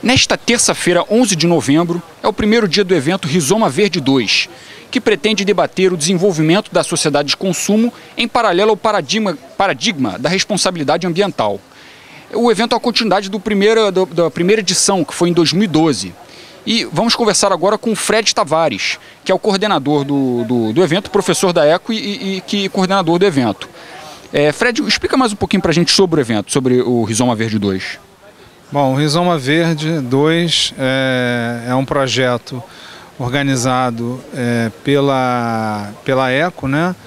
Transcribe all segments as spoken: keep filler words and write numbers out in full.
Nesta terça-feira, onze de novembro, é o primeiro dia do evento Rizoma Verde dois, que pretende debater o desenvolvimento da sociedade de consumo em paralelo ao paradigma, paradigma da responsabilidade ambiental. O evento é a continuidade do primeira, do, da primeira edição, que foi em dois mil e doze. E vamos conversar agora com o Fred Tavares, que é o coordenador do, do, do evento, professor da ECO e, e, e que coordenador do evento. É, Fred, explica mais um pouquinho para a gente sobre o evento, sobre o Rizoma Verde dois. Bom, o Rizoma Verde dois é, é um projeto organizado é, pela, pela ECO, né?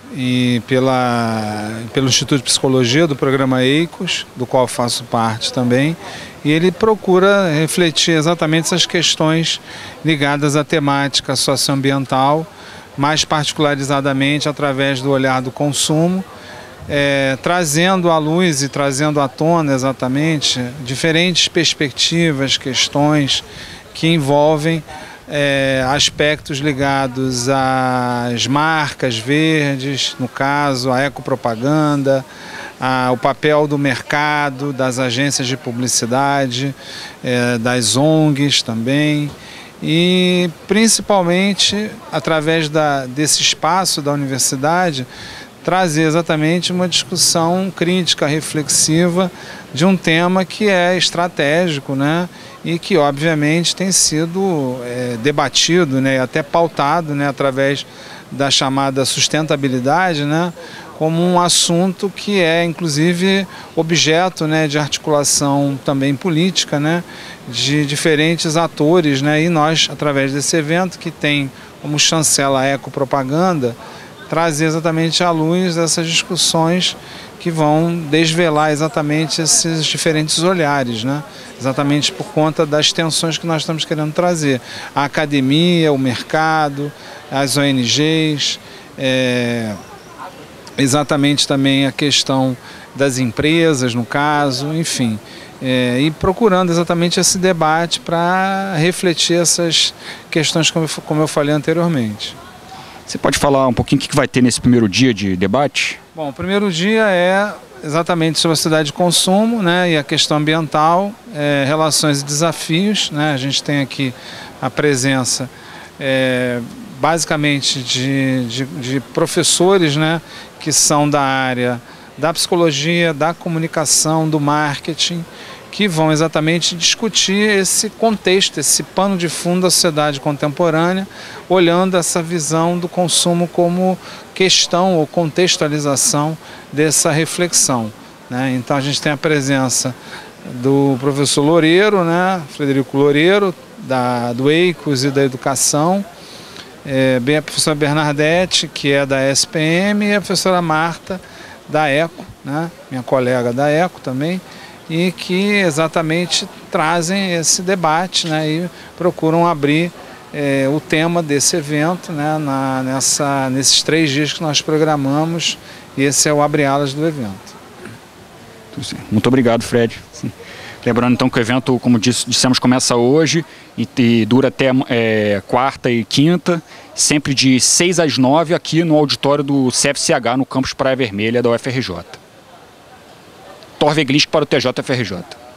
E pela, pelo Instituto de Psicologia do programa EICOS, do qual faço parte também, e ele procura refletir exatamente essas questões ligadas à temática socioambiental, mais particularizadamente através do olhar do consumo, é, trazendo à luz e trazendo à tona exatamente diferentes perspectivas, questões que envolvem É, aspectos ligados às marcas verdes, no caso, a ecopropaganda, a, o papel do mercado, das agências de publicidade, é, das O N Gs também, e principalmente através da, desse espaço da universidade, trazer exatamente uma discussão crítica, reflexiva de um tema que é estratégico, né? E que obviamente tem sido é, debatido, né, até pautado, né, através da chamada sustentabilidade, né, como um assunto que é inclusive objeto, né, de articulação também política, né, de diferentes atores, né, e nós, através desse evento que tem como chancela a ecopropaganda, trazer exatamente à luz essas discussões que vão desvelar exatamente esses diferentes olhares, né? Exatamente por conta das tensões que nós estamos querendo trazer. A academia, o mercado, as O N Gs, é, exatamente também a questão das empresas, no caso, enfim. É, e procurando exatamente esse debate para refletir essas questões, como eu, como eu falei anteriormente. Você pode falar um pouquinho o que vai ter nesse primeiro dia de debate? Bom, o primeiro dia é exatamente sobre a sociedade de consumo, né, e a questão ambiental, é, relações e desafios, né. A gente tem aqui a presença é, basicamente de, de, de professores, né, que são da área da psicologia, da comunicação, do marketing, que vão exatamente discutir esse contexto, esse pano de fundo da sociedade contemporânea, olhando essa visão do consumo como questão ou contextualização dessa reflexão, né? Então a gente tem a presença do professor Loureiro, né? Frederico Loureiro, da, do EICOS e da Educação, é, bem a professora Bernadette, que é da S P M, e a professora Marta, da ECO, né? Minha colega da ECO também, e que exatamente trazem esse debate, né, e procuram abrir é, o tema desse evento, né, na, nessa, nesses três dias que nós programamos, e esse é o abre-alas do evento. Muito obrigado, Fred. Sim. Lembrando então que o evento, como disse, dissemos, começa hoje e, e dura até é, quarta e quinta, sempre de seis às nove aqui no auditório do C F C H, no campus Praia Vermelha da U F R J. Thor Veglisk para o T J F R J.